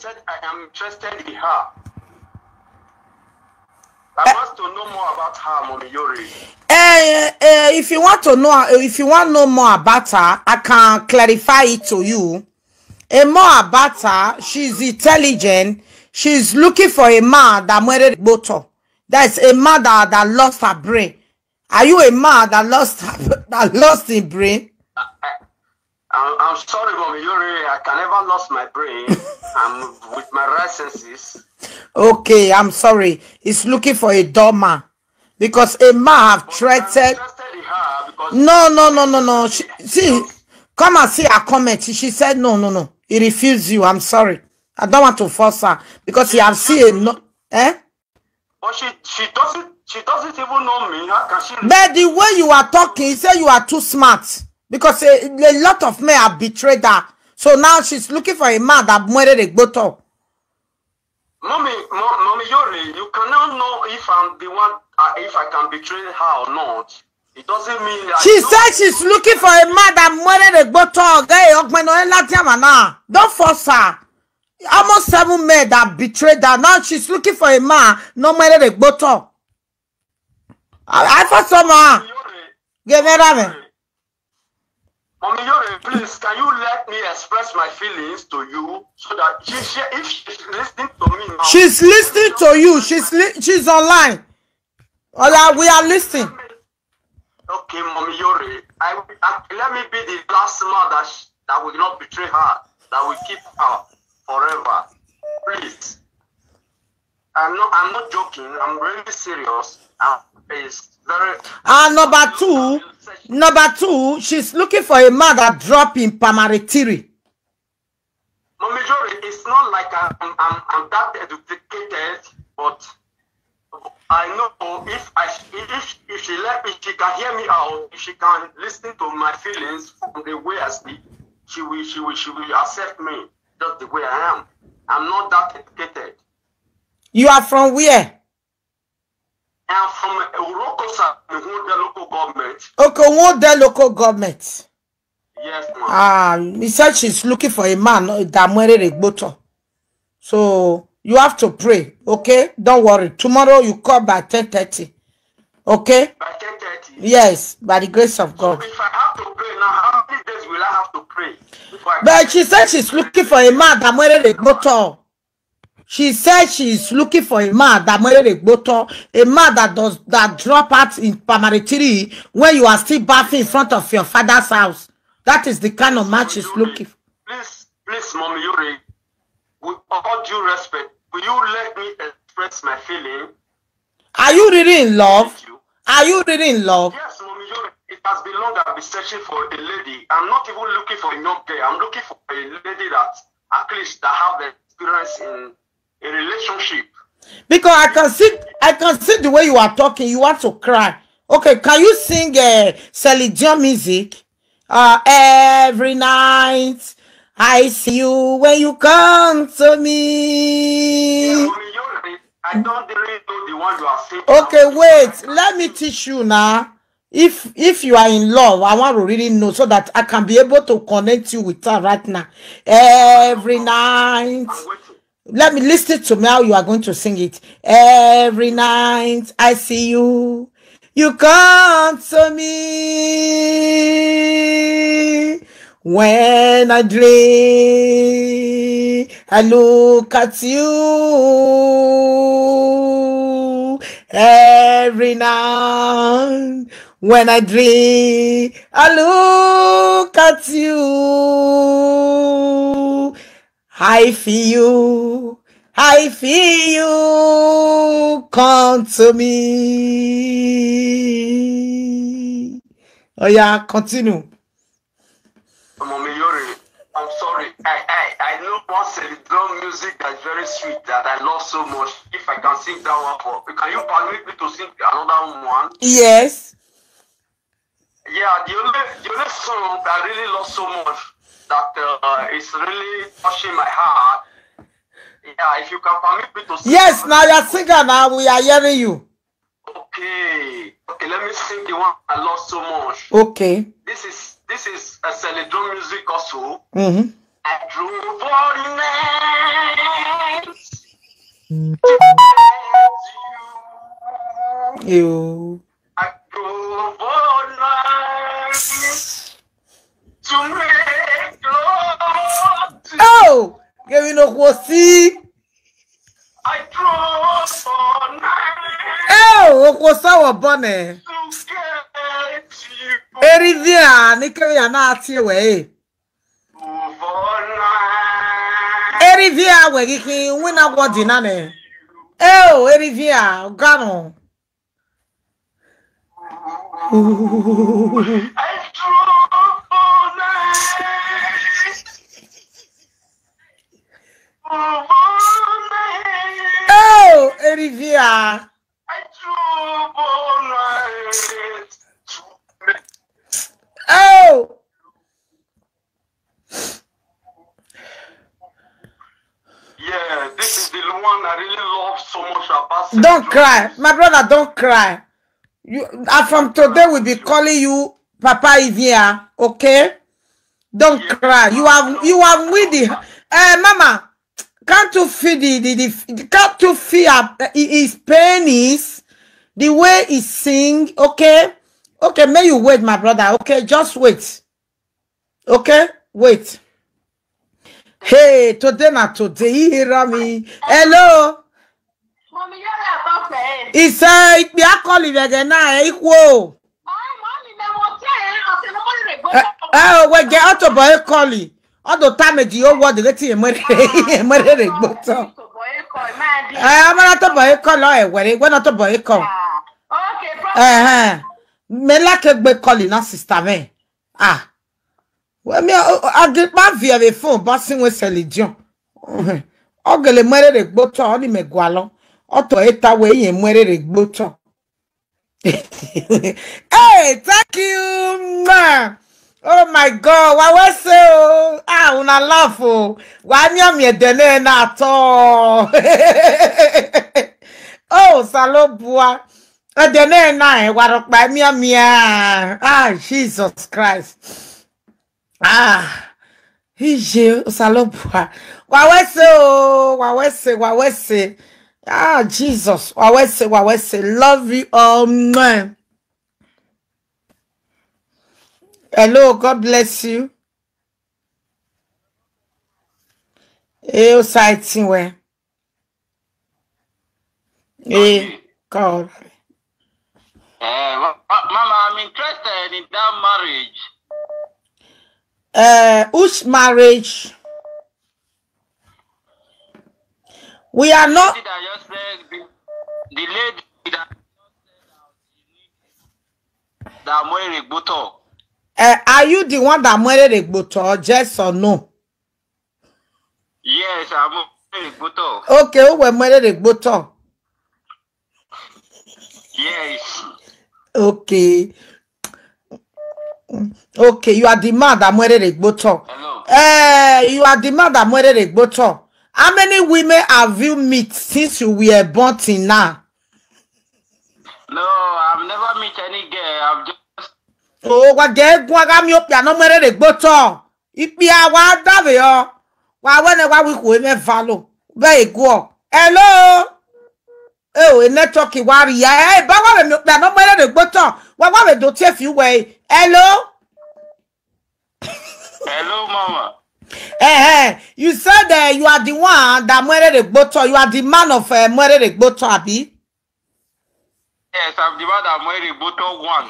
said I am interested in her. I want to know more about her, Mommy Yori. If you want to know more about her, I can clarify it to you. More about her, she's intelligent. She's looking for a man that married Boto. That's a man that lost her brain. Are you a man that lost his brain? I'm sorry, Mommy Yori. I can never lost my brain. I'm with my right senses. Okay, I'm sorry. He's looking for a doorman because a man have threatened. No. See, come and see her comment. She said no. He refused you. I'm sorry. I don't want to force her because he have seen a no. But she doesn't even know me. How can she? But the way you are talking, he said you are too smart because a lot of men have betrayed her. So now she's looking for a man that married a Boto. Mommy Yori, you cannot know if I'm the one, if I can betray her or not. It doesn't mean that. She said she's looking for a man that married a Boto. Don't force her. Almost 7 men that betrayed her. Now she's looking for a man not married a Boto. I thought someone. Give me that. Mommy Yori, please, can you let me express my feelings to you so that if she's listening to me now. She's listening to you. She's online. We are listening. Okay, Mommy Yori, let me be the last man that will not betray her, that will keep her forever. Please. I'm not joking. I'm really serious. It's very. Number two, she's looking for a man that drop in Pamaritiri. Mommy Yori, it's not like I'm that educated, but I know if she let me, she can hear me out. If she can listen to my feelings from the way I speak, she will accept me just the way I am. I'm not that educated. You are from where? I'm from Urokosa, the local government. Okay, what the local government? Yes, ma'am. He said she's looking for a man that married a Boto. So you have to pray, okay? Don't worry. Tomorrow you call by 10:30. Okay? By 10:30? Yes, by the grace of God. So if I have to pray now, how many days will I have to pray? But she said she's looking for a man that married a Boto. She said she's looking for a man that married a Boto, a man that drop out in Pamaritiri when you are still bathing in front of your father's house. That is the kind of man she's looking for. Please, Mommy Yori, with all due respect, will you let me express my feeling? Are you really in love? Are you really in love? Yes, Mommy Yori. It has been long I've been searching for a lady. I'm not even looking for a young girl. I'm looking for a lady that at least that have the experience in a relationship. Because I can see the way you are talking. You want to cry. Okay, can you sing Celine Dion music? Every night I see you when you come to me. Yeah, Mommy Yori, I don't really know the one you are saying. Okay, wait. Let me teach you now. If you are in love, I want to really know so that I can be able to connect you with her right now. Every night. Let me listen to me how you are going to sing it. Every night I see you. You come to me. When I dream, I look at you. Every night when I dream, I look at you. I feel you come to me. Oh yeah, continue. Mommy Yori, I'm sorry. I know one drum music that's very sweet that I love so much. If I can sing that one for, can you permit me to sing another one? Yes. Yeah, the only song I really love so much that is really touching my heart. Yeah, if you can permit me to sing. Yes, now you're singing now. We are hearing you. Okay, let me sing the one I love so much. Okay. This is a Celine Dion music also. Mm-hmm. I drove all night You. I drove all night to make love. Oh, give me no see. I drove all night. Oh, what's our bonnet? To get you. Erivia, Nicoya, not your way. Drove all night. Erivia, where you can win a what dinner. Oh, Erivia, Gano. I drove all night. Drove all night. Oh, Erivia. I drove all night. Oh. Yeah, this is the one I really love so much about. Don't cry. My brother, don't cry. You from today we'll be calling you Papa Ivia, okay? Don't cry. You are with the Mama. Can't you feel the can't you feel his penis the way he sing, okay? Okay, may you wait, my brother. Okay, just wait. Okay, wait. Hey, today not today. Hear me. Hello. Mommy, you're about to end. He said, "Be a call it again now. Equal." Oh, we get out of boy calling. All the time the old word the thing murder bottom. I'm not a boy call where when not a boy call. Me like a boy calling not sister me. Ah. Well, me I get my via the phone passing with Selidion. Ogele murder bottom only me gualo. Auto eta way and murder bottom. Hey, thank you, man. Oh my God, what was so? Ah, una laugh. Why me dene na to? Oh, salobua. Dene na warok by me. Ah, Jesus Christ. Ah, Ije salobua. What was so? Ah, Jesus. What was so? Love you all, man. Hello, God bless you. Hey, sighting where? Hey, God. Mama, I'm interested in that marriage. Which marriage? We are not. The lady that married Buto. Are you the one that married a Buto? Yes or no? Yes, I'm married Buto. Okay, who were married a Buto? Yes. Okay. Okay, you are the man that married a Buto. Hello. You are the man that married a Buto. How many women have you met since you were born till now? No, I've never met any girl. I've just. Oh, what girl? What got me up? You no married a Buto. If you are what that way, oh, why whenever we go in follow, very good. Hello. Oh, a network warrior. Hey, but what you are not married a Buto? What we do if you way? Hello. Hello, Mama. You said that you are the one that married a Buto. You are the man of married a Buto, Abi. Yes, I'm the one that married Buto one.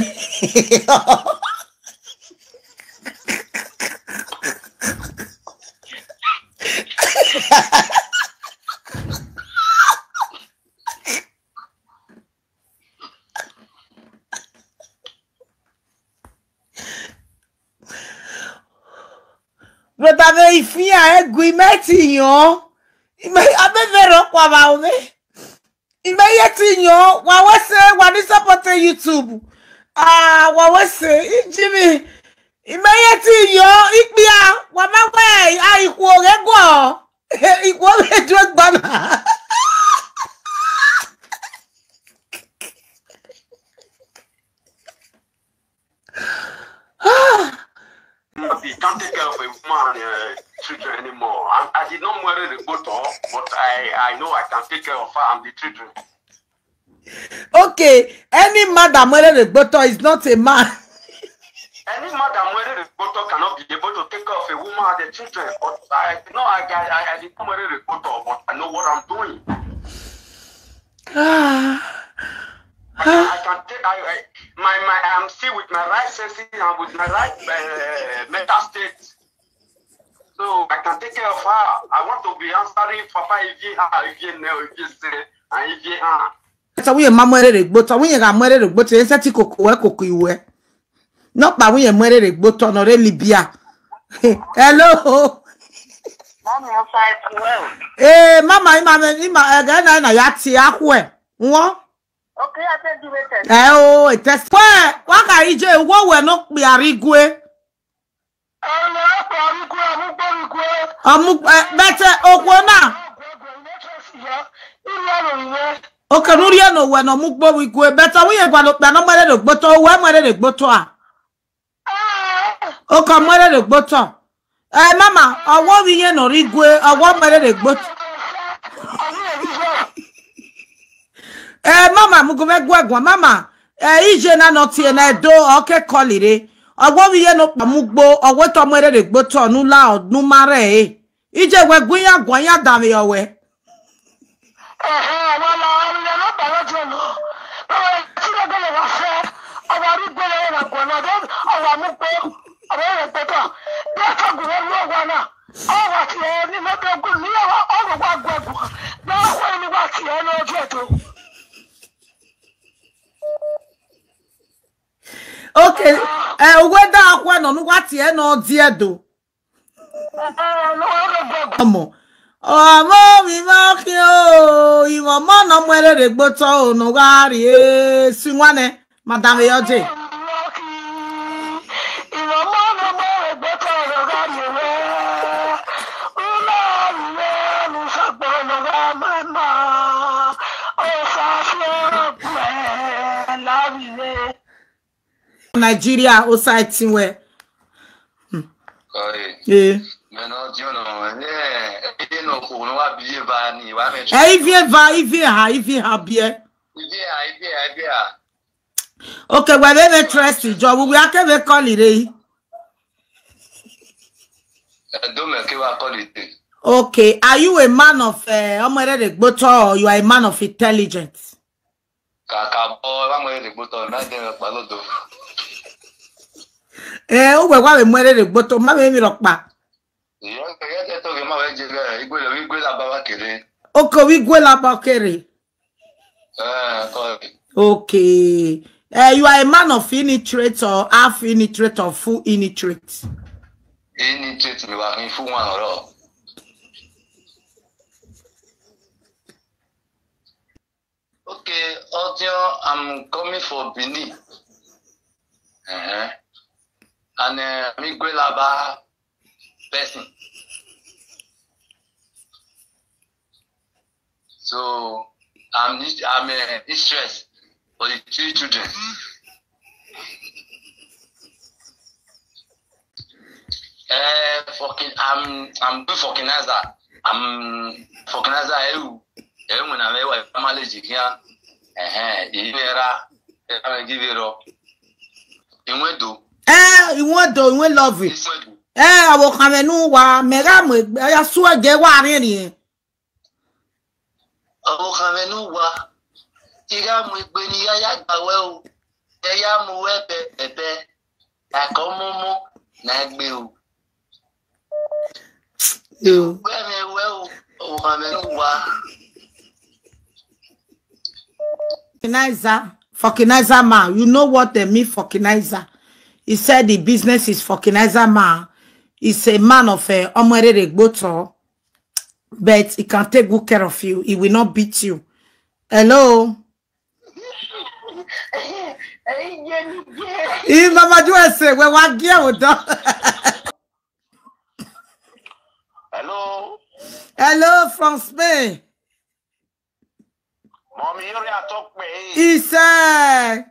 Brother, if you are agreement yo, you may have a very about me. You may yet in yo, what was say, what is up on YouTube? What was say, Jimmy? You may yet in yo, it be a what my way, I will go. It was a drug banner. You can't take care of a woman children anymore. I I did not marry the bottle, but I know I can take care of her and the children. Okay, any man that married a bottle is not a man. Any man that married a bottle cannot be able to take care of a woman and the children. But I did not marry a bottle, but I know what I'm doing. I can take. I'm still with my right senses and with my right mental state. So I can take care of her. I want to be answering Papa if you know, if you say, and if you So we are married, but we are married, but it's a tico. Not by we are married, but on Libya. Hello. Eh, Mama, again, I yati akwe. What? Okay, I said you waited. Oh, it is where? What are you? What we're not be a rigwe? Better okwana. Okay, no when no mukbo we go better we are no mare de gboto we mare de gboto a. Okay, mare de gboto. Mama, owo wi yen no rigwe, owo mare de gboto. Mama, mugo me gwagwa mama. Ije na no tie na do okay call it. Owo wi yen no pamugbo, owo to mare de gboto nu la nu mare Ije we guya gwanya dame yo we. Okay, whether akwa no what ye no diedo. Ọmọ mi ma ki o iwo mo no mwere de gboto o no gari e si nwane madam yoje iwo mo no mwere gboto o gari we una we nu sagbo no ga mama o sa flo la vie Nigeria o site we Meno Diono, no kuno wa bieva ni wa me. If ha bie. Okay, we have trust you job. We are can call it. Don't make you call it. Okay, are you a man of or you are a man of intelligence? Kaka boy, wa mo de gboto na de palodo. O we wa mo de gboto, ma me mi ropa. Okay, we go la bakere. Okay. You are a man of illiterate or half illiterate or full illiterate? Illiterate, me wa full one. Okay, audio, I'm coming for Benin. And me go la ba person. So I'm stressed for the 3 children. I'm doing Fokinaza. I'm Fokinaza. When I'm family here. You want love it. I will come and know why Megam I swear get one in. Oh, come and know what. Tigam with Benny well. Ayam wepe, I come momo, nag bill. You very well. Oh, come and know what. Fokinizer man. You know what they mean Fokinizer. He said the business is Fokinizer man. He's a man of a Omere, but he can take good care of you. He will not beat you. Hello? Mama say, well, what gear would Hello? Hello from Spain. Mommy, you are talk me. He said,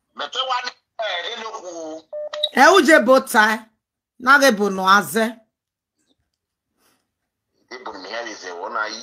Uje botai, na de bono aze. is a one.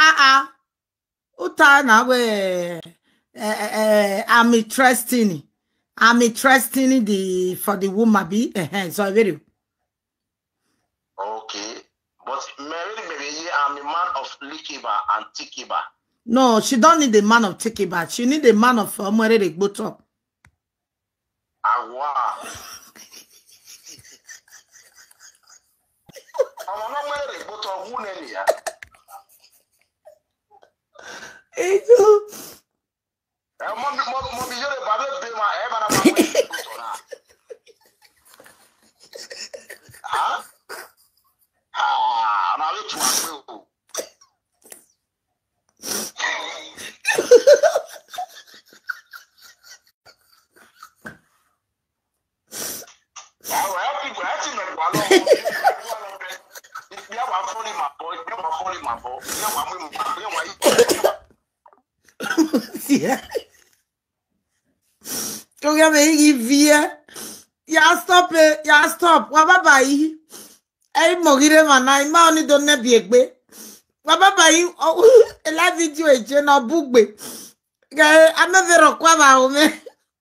Uta na we I'm interesting for the woman be so very. Okay. But maybe I'm a man of Likiba and Tikiba. No, she don't need a man of Tikiba. She need a man of Mwere Boto. Awa. I'm not Mwere Boto. Who name ya? Yeah, stop it. Yeah, stop. Bye. Hey, Mogire Manai, ma only don't ne biegbe. Bye. Oh, a live video is no bookbe. I'm a very quava home.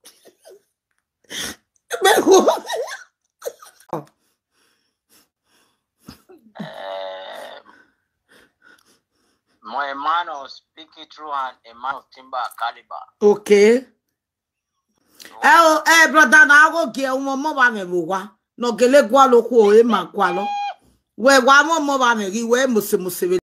My man of speaking true and a man of timber caliber. Okay. Brother, na go ge mo ba me buwa. No gele gwa lo ko e ma kwa lo. We wa mo ba me ri we musi